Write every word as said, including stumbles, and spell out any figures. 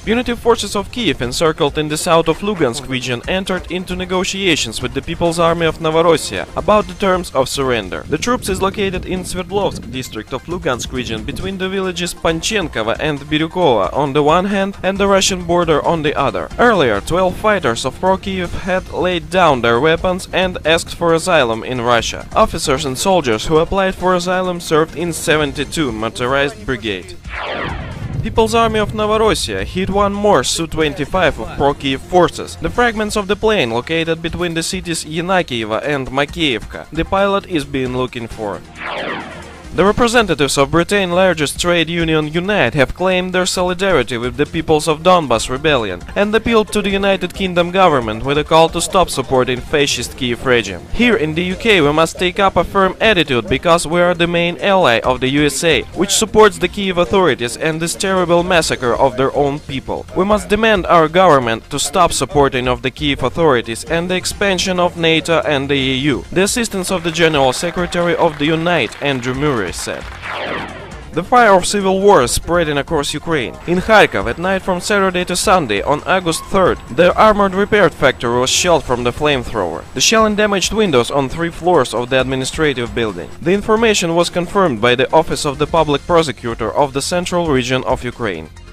Punitive forces of Kiev, encircled in the south of Lugansk region, entered into negotiations with the People's Army of Novorossiya about the terms of surrender. The troops is located in Sverdlovsk district of Lugansk region between the villages Panchenkovo and Biryukova on the one hand and the Russian border on the other. Earlier, twelve fighters of pro-Kiev had laid down their weapons and asked for asylum in Russia. Officers and soldiers who applied for asylum served in seventy-two motorized brigade. People's Army of Novorossiya hit one more Su twenty-five of pro-Kiev forces. The fragments of the plane located between the cities Yenakiiva and Makeivka. The pilot is being looking for. The representatives of Britain's largest trade union Unite have claimed their solidarity with the peoples of Donbas rebellion and appealed to the United Kingdom government with a call to stop supporting fascist Kiev regime. Here in the U K we must take up a firm attitude because we are the main ally of the U S A, which supports the Kiev authorities and this terrible massacre of their own people. We must demand our government to stop supporting of the Kiev authorities and the expansion of NATO and the E U. The assistance of the General Secretary of the Unite, Andrew Murray, said. The fire of civil war is spreading across Ukraine. In Kharkov, at night from Saturday to Sunday, on August third, the armored repair factory was shelled from the flamethrower. The shelling damaged windows on three floors of the administrative building. The information was confirmed by the Office of the Public Prosecutor of the Central Region of Ukraine.